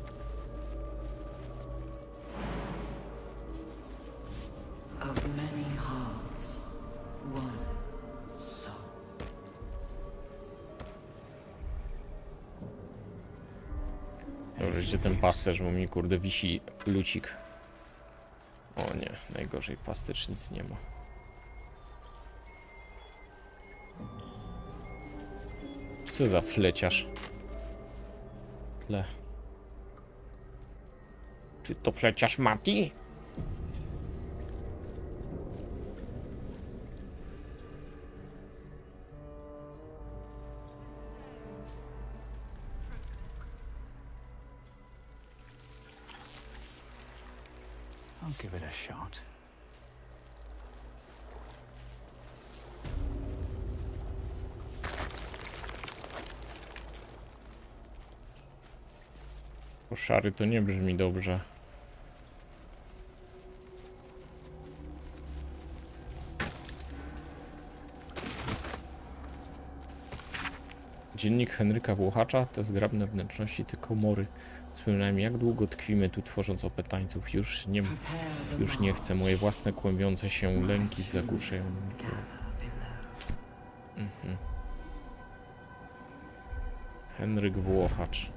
Of many hearts, one soul. Dobrze, gdzie ten pasterz, bo mi kurde wisi lucik. O nie, najgorzej, pasterz nic nie ma. Co za fleciarz? Tle. Czy to przecież Mati? I'll give it a shot. Koszary to nie brzmi dobrze. Dziennik Henryka Włochacza, te zgrabne wnętrzności, te komory. Wspominałem, jak długo tkwimy tu, tworząc opętańców. Już nie, już nie chcę. Moje własne kłębiące się lęki zagłuszają. Mhm. Henryk Włochacz.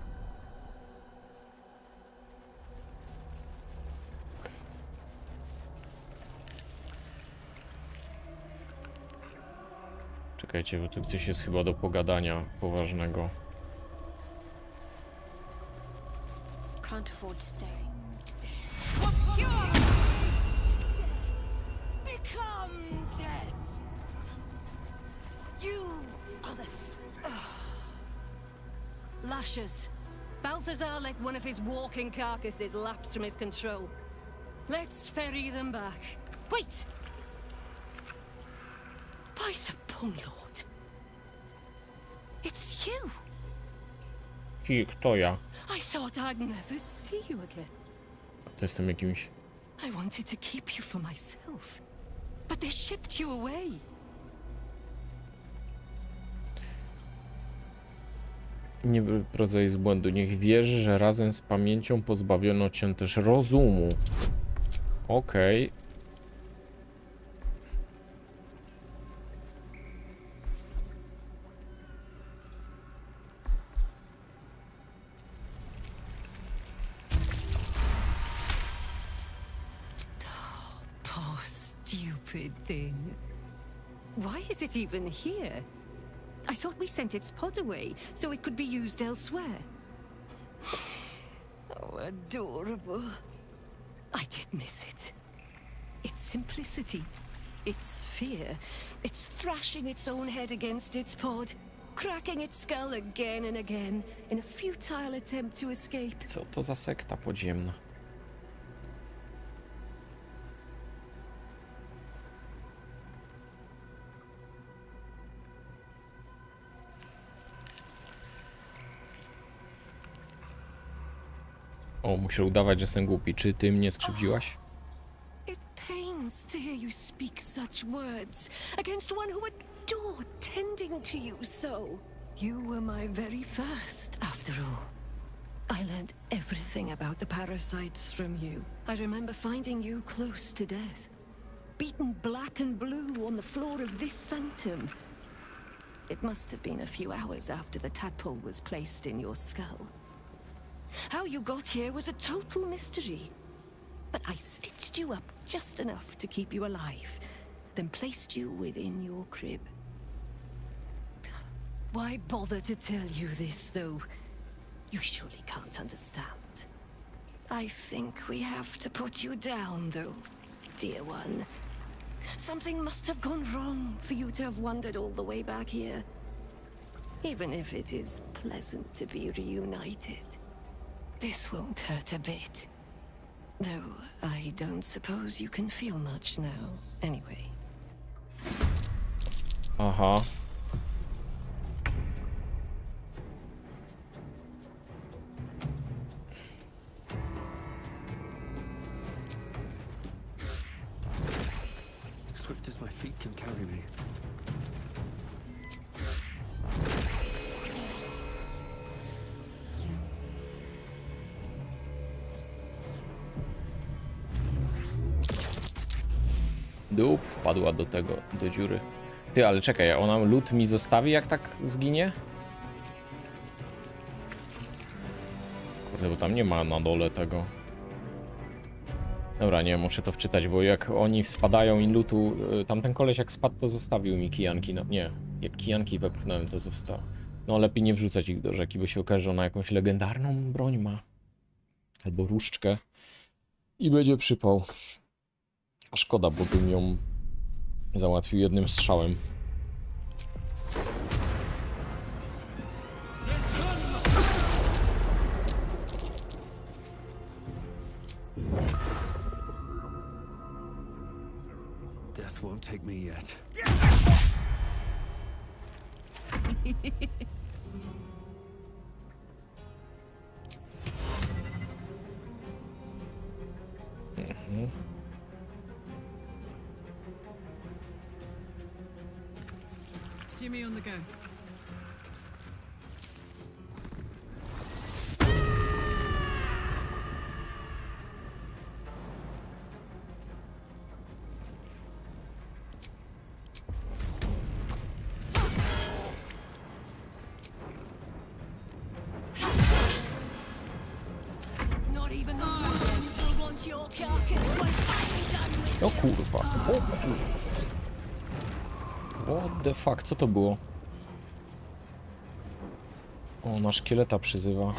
Czekajcie, bo tu coś jest chyba do pogadania poważnego. Can't afford to stay. Become death. You are the... Ugh. Lashes. Balthazar let one of his walking carcasses lapse from his control. Let's ferry them back. Wait! By the Pong Lord. It's you. Ci, kto ja? I thought I'd never see you again. To jestem jakimś... I wanted to keep you for myself, but they shipped you away. Nie wyprowadzaj z błędu. Niech wierzy, że razem z pamięcią pozbawiono cię też rozumu. Okej. Okay. Stupid thing. Why is it even here? I thought we sent its pod away so it could be used elsewhere. Oh, adorable. I did miss it. Its simplicity, its fear, its thrashing its own head against its pod, cracking its skull again and again in a futile attempt to escape. Co to za sekta podziemna? O, muszę udawać, że jestem głupi. Czy ty mnie skrzywdziłaś? It pains to hear you speak such words against one who adored tending to you so. You were my very first, after all. I learned everything about the parasites from you. I remember finding you close to death, beaten black and blue on the floor of this sanctum. It must have been a few hours after the tadpole was placed in your skull. How you got here was a total mystery. But I stitched you up just enough to keep you alive, then placed you within your crib. Why bother to tell you this, though? You surely can't understand. I think we have to put you down, though, dear one. Something must have gone wrong for you to have wandered all the way back here. Even if it is pleasant to be reunited. This won't hurt a bit. Though I don't suppose you can feel much now, anyway. Aha. Swift as my feet can carry me. Dup, wpadła do tego, do dziury. Ty, ale czekaj, ona lód mi zostawi, jak tak zginie? Kurde, bo tam nie ma na dole tego. Dobra, nie, muszę to wczytać, bo jak oni spadają i lutu... Tamten koleś jak spadł, to zostawił mi kijanki. No nie, jak kijanki wepchnąłem, to zostało. No lepiej nie wrzucać ich do rzeki, bo się okaże, że ona jakąś legendarną broń ma. Albo różdżkę. I będzie przypał. A szkoda, bo bym ją załatwił jednym strzałem. Death won't take me yet. Mhm. Jimmy on the go. Not even the Mutants will want your carcass when I'm done with. O kurwa. O kurwa. What the fuck, co to było? O, na szkieleta przyzywa.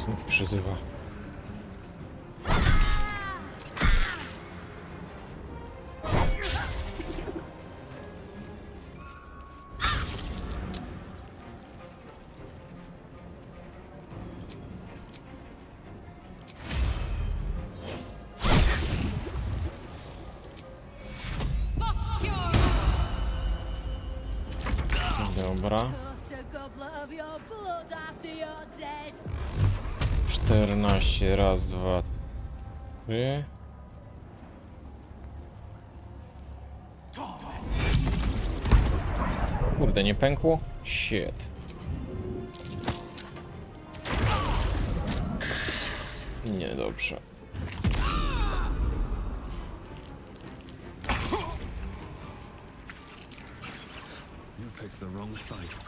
znów przyzywa. Dobra. czternaście, raz, dwa, trzy. Kurde, nie pękło? Shit. Niedobrze. You picked the wrong fight.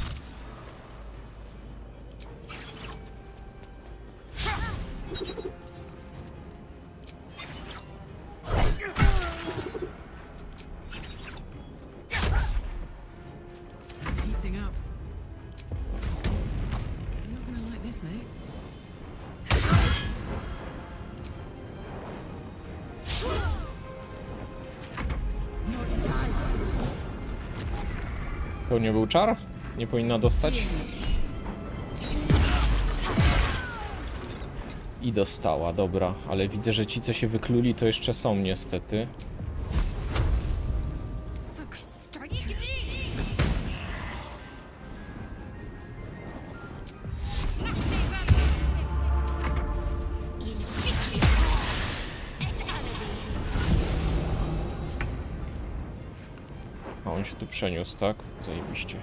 Heating up. You're not gonna like this, mate. To nie był czar? Nie powinna dostać? I dostała, dobra. Ale widzę, że ci, co się wykluli, to jeszcze są niestety. A on się tu przeniósł, tak? Zajebiście.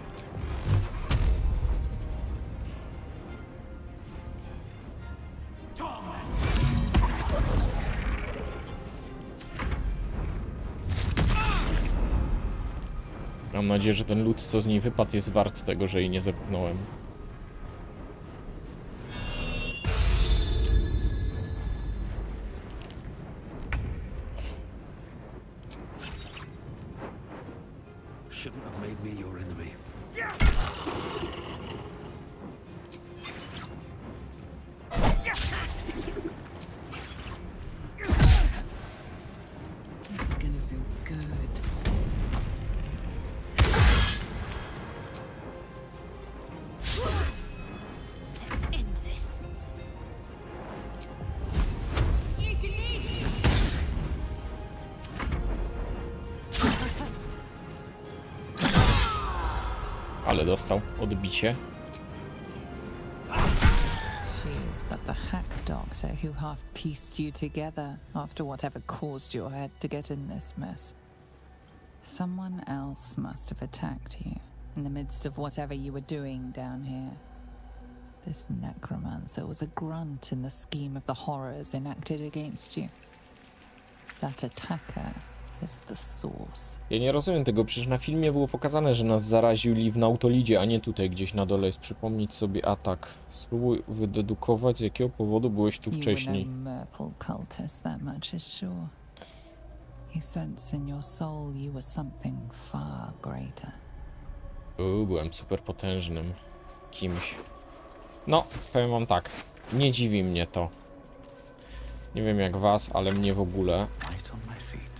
Mam nadzieję, że ten lód, co z niej wypadł, jest wart tego, że jej nie zepchnąłem. Shouldn't have made me your enemy. This is gonna feel good. Let's end this. Ale dostał odbicie. She's but the hack doctor who half pieced you together after whatever caused your head to get in this mess. Someone else must have attacked you in the midst of whatever you were doing down here. This necromancer was a grunt in the scheme of the horrors enacted against you. That attacker is the source. Ja nie rozumiem tego, przecież na filmie było pokazane, że nas zaraził w Nautolidzie, a nie tutaj gdzieś na dole jest. Przypomnieć sobie atak. Spróbuj wydedukować, z jakiego powodu byłeś tu wcześniej. You were no merfolk cultist, that much is sure. You sense in your soul you were something far greater. U, byłem super potężnym kimś. No, powiem wam tak, nie dziwi mnie to. Nie wiem jak was, ale mnie w ogóle. Light on my feet.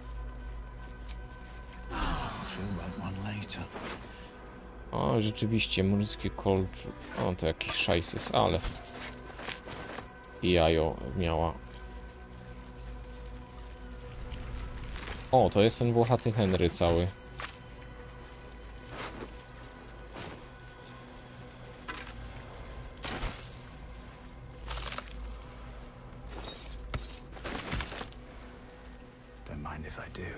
I'll feel like one later. O, rzeczywiście, murskie kolczu. O, to jakiś szajs jest, ale... I jajo miała. O, to jest ten włochaty Henry cały. Don't mind if I do.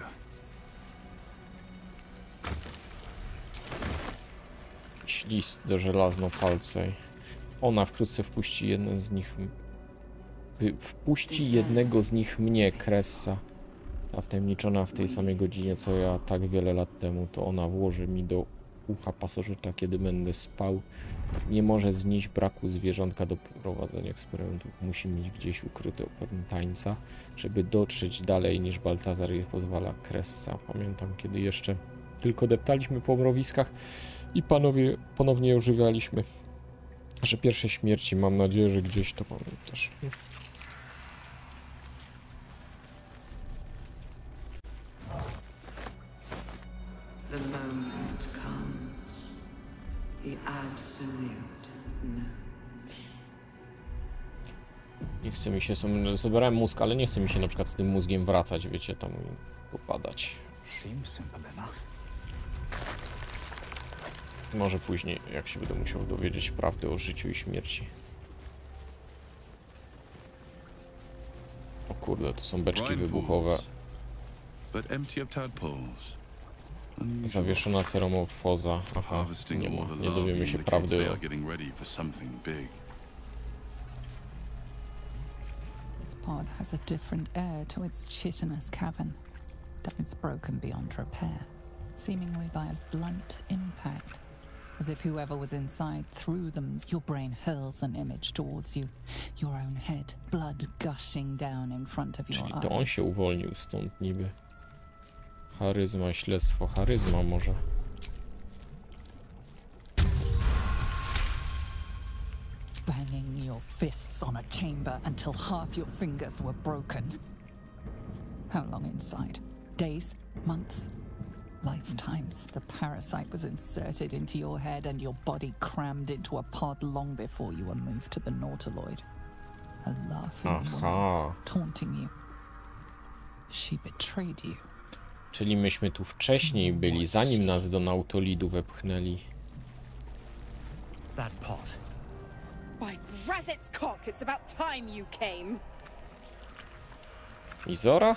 List do żelazno-palcej. Ona wkrótce wpuści jeden z nich... Wpuści jednego z nich mnie, Cressa. Ta wtajemniczona w tej samej godzinie, co ja tak wiele lat temu, to ona włoży mi do ucha pasożyta, kiedy będę spał. Nie może znieść braku zwierzątka do prowadzenia eksperymentów. Musi mieć gdzieś ukryty pewien tańca, żeby dotrzeć dalej niż Baltazar je pozwala. Cressa. Pamiętam, kiedy jeszcze tylko deptaliśmy po mrowiskach i panowie ponownie je ożywialiśmy. Że pierwsze śmierci, mam nadzieję, że gdzieś to pamiętasz. The moment comes. The absolute knows. Nie chce mi się, są, zebrałem mózg, ale nie chce mi się na przykład z tym mózgiem wracać, wiecie, tam popadać. Seems simple enough. Może później, jak się będę musiał dowiedzieć prawdy o życiu i śmierci. O kurde, to są beczki wybuchowe. But empty of tadpoles. Zawieszona ceromorfoza. Aha, nie ma. Nie dowiemy się prawdy o... This pod has a different air to its chitinous cavern. It's broken beyond repair, seemingly by a blunt impact. As if whoever was inside threw them, your brain hurls an image towards you. Your own head, blood gushing down in front of your eyes. Czyli to on się uwolnił stąd niby. Charyzma, śledztwo, charyzma może. Banging your fists on a chamber until half your fingers were broken. How long inside? Days? Months? Lifetimes. The parasite was inserted into your head and your body crammed into a pod long before you were moved to the Nautiloid. A laughing woman taunting you. She betrayed you. Czyli myśmy tu wcześniej byli, zanim nas do Nautolidu wepchnęli. That pod. By Grazet's cock, it's about time you came. Izora?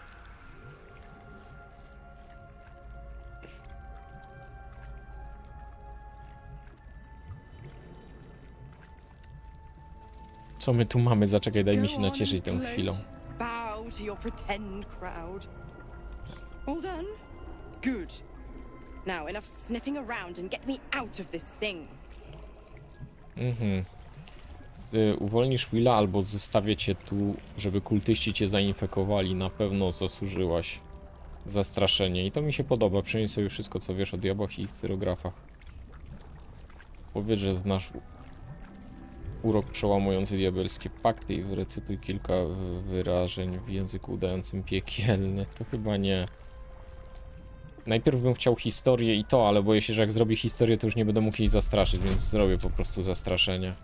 Co my tu mamy? Zaczekaj, daj mi się nacieszyć tą chwilą. Bow to your pretend crowd. All done? Good. Now enough sniffing around and get me out of this thing. Mhm. Z, uwolnisz Willa albo zostawię cię tu, żeby kultyści cię zainfekowali. Na pewno zasłużyłaś zastraszenie. I to mi się podoba. Przynieś sobie wszystko, co wiesz o diabłach i ich cyrografach. Powiedz, że znasz urok przełamujący diabelskie pakty i wyrecytuj kilka wyrażeń w języku udającym piekielny. To chyba nie. Najpierw bym chciał historię i to, ale boję się, że jak zrobię historię, to już nie będę mógł jej zastraszyć, więc zrobię po prostu zastraszenie.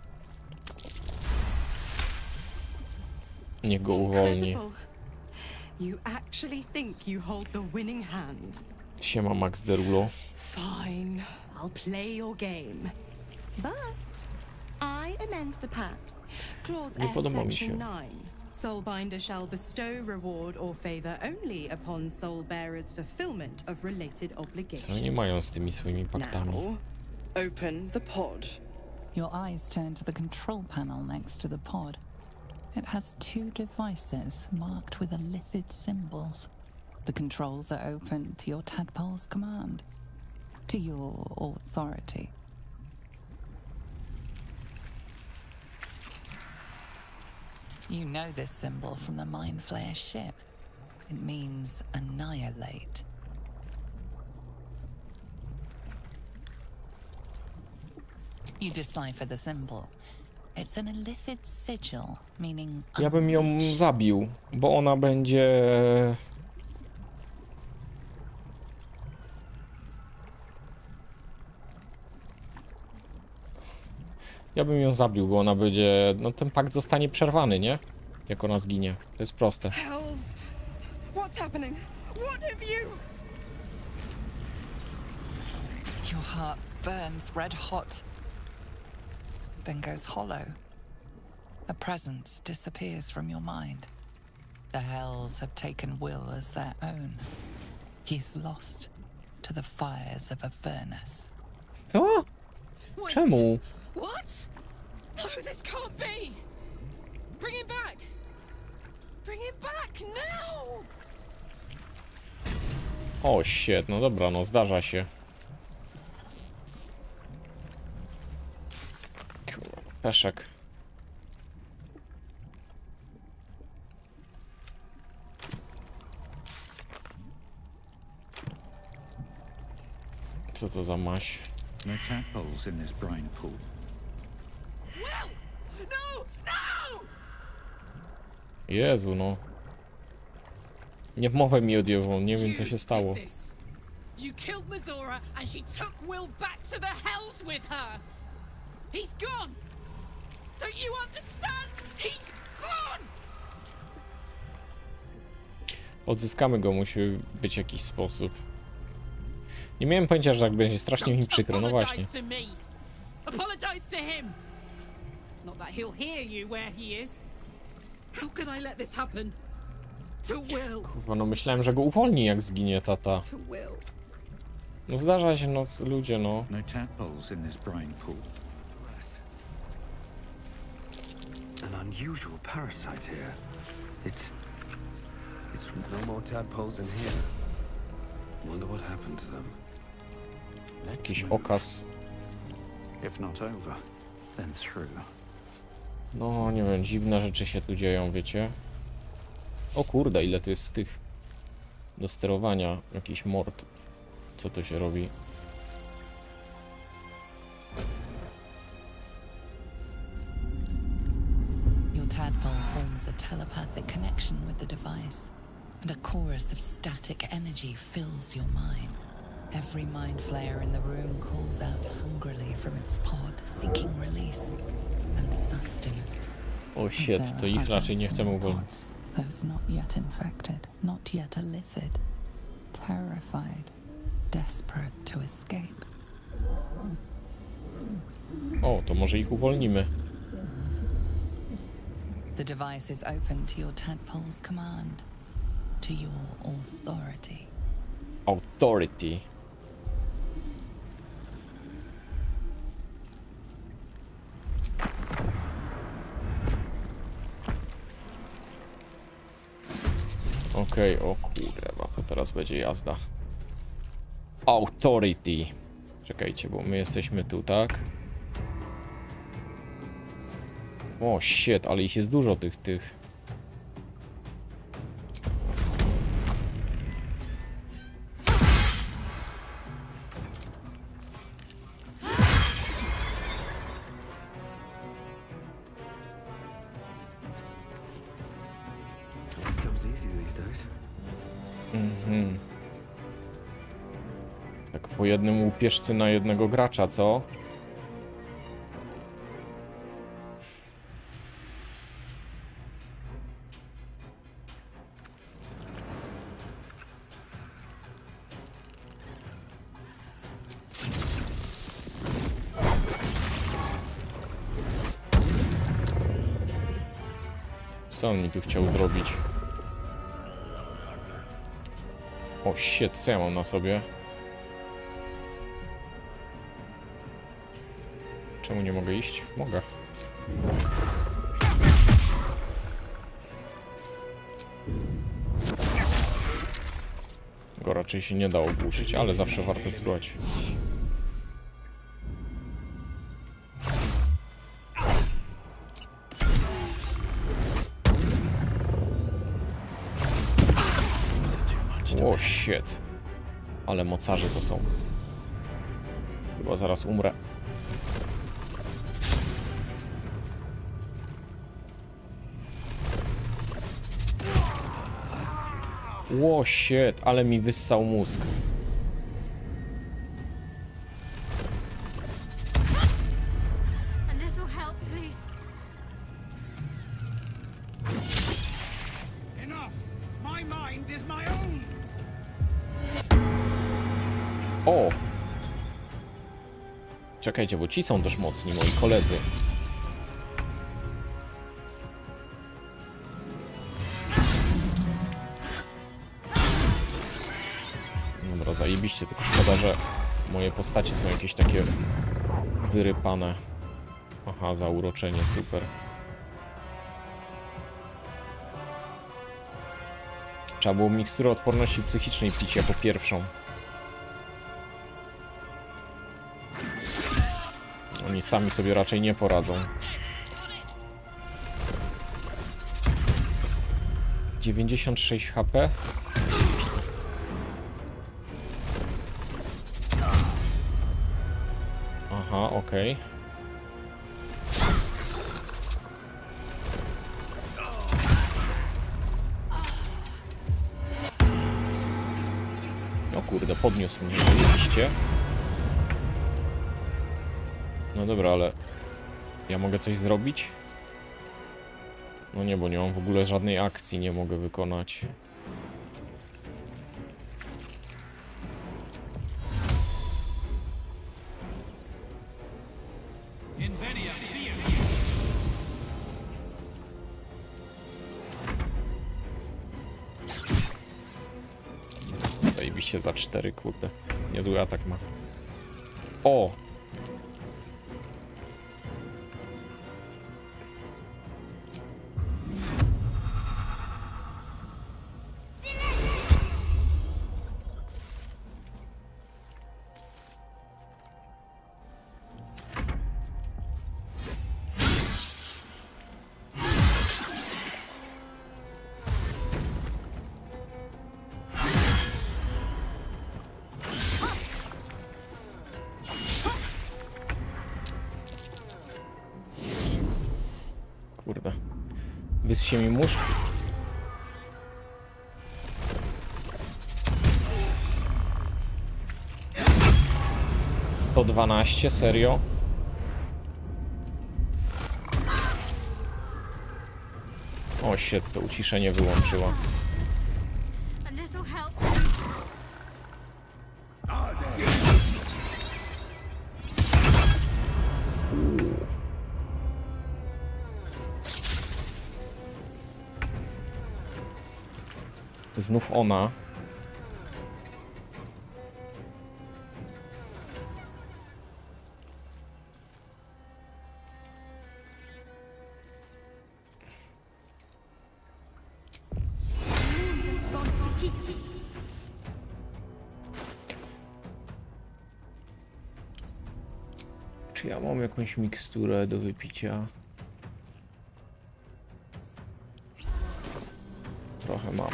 Niech go uwolni. You actually think you hold the winning hand? Siema Max Derulo. Fine, I'll play your game. But I amend the pact. Clause Nie F, podoba mi section się. nine. Soulbinder shall bestow reward or favor only upon soulbearer's fulfillment of related obligations. Co oni mają z tymi swoimi paktami? Now, open the pod. Your eyes turn to the control panel next to the pod. It has two devices marked with elithid symbols. The controls are open to your tadpole's command, to your authority. You know this symbol from the Mind Flayer ship. It means annihilate. You decipher the symbol. It's an elithid sigil, meaning Ja bym ją zabił, bo ona będzie... Ja bym ją zabił, bo ona będzie... No ten pakt zostanie przerwany, nie? Jak ona zginie. To jest proste. Hells! What's happening? What have you? your heart burns red hot, then goes hollow. A presence disappears from your mind. The Hells have taken Will as their own. He's lost to the fires of Avernus. Co? Czemu? What? No, this can't be! Bring him back! Bring him back now! O, shit, no dobra, no zdarza się. Kurwa, peszek. Co to za maś? No tadpoles in this brine pool. Jezu, no. Nie wmowę mi odjewą, nie wiem co się stało. You killed Mazora and she took Will back to the hells with her. He's gone. Don't you understand? He's gone. Odzyskamy go, musi być jakiś sposób. Nie miałem pojęcia, że tak będzie, strasznie mi przykro, no właśnie. Apologize to him. Not that he'll hear you where he is. How could I let this happen? To Will. Kurwa, no myślałem, że go uwolni, jak zginie tata. To Will. No zdarza się, no ludzie, no. No tadpoles in this brine pool. An unusual parasite here. It's... It's no more tadpoles in here. Wonder what happened to them. Jakiś okaz. If not over, then through. No, nie wiem, dziwne rzeczy się tu dzieją, wiecie. O kurde, ile tu jest tych do sterowania. Jakiś mord. Co to się robi? Your tadpole forms a telepathic connection with the device, and a chorus of static energy fills your mind. Every mind flayer in the room calls out hungrily from its pod, seeking release and sustenance. O shit, to ich raczej nie chcemy uwolnić. Those not yet infected, not yet elithid, terrified, desperate to escape. O, to może ich uwolnimy. The device is open to your tadpole's command, to your authority. Authority. Okej, okay, o kurwa, to teraz będzie jazda. Authority. Czekajcie, bo my jesteśmy tu, tak? O shit, ale ich jest dużo tych, tych. Mhm. Tak po jednym łupieżcy na jednego gracza, co? Co on mi tu chciał zrobić? O shit, co ja mam na sobie? Czemu nie mogę iść? Mogę. Go raczej się nie da ogłuszyć, ale zawsze warto spróbować. O shit. Ale mocarze to są. Chyba zaraz umrę. O shit, ale mi wyssał mózg. O! Czekajcie, bo ci są też mocni, moi koledzy. Dobra, zajebiście, tylko szkoda, że moje postacie są jakieś takie wyrypane. Aha, zauroczenie, super. Trzeba było miksturę odporności psychicznej pić jako pierwszą. Oni sami sobie raczej nie poradzą. dziewięćdziesiąt sześć H P. Aha, okej. Okay. kurde, podniósł mnie oczywiście. No dobra, ale ja mogę coś zrobić? No nie, bo nie mam w ogóle żadnej akcji, nie mogę wykonać. Zajebiście za cztery, kurde. Niezły atak ma. O! Kurde. Wyschnie mi mórz. sto dwanaście, serio? O shit, to uciszenie wyłączyła. Znów ona. Czy ja mam jakąś miksturę do wypicia? Trochę mam.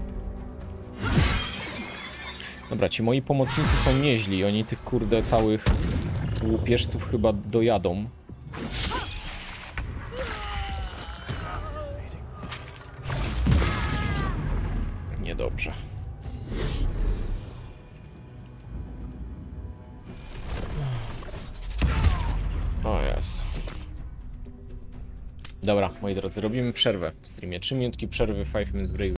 Dobra, ci moi pomocnicy są nieźli. Oni tych kurde całych łupieżców chyba dojadą. Niedobrze. O jest. Dobra, moi drodzy, robimy przerwę w streamie. trzy minutki przerwy, five minutes break.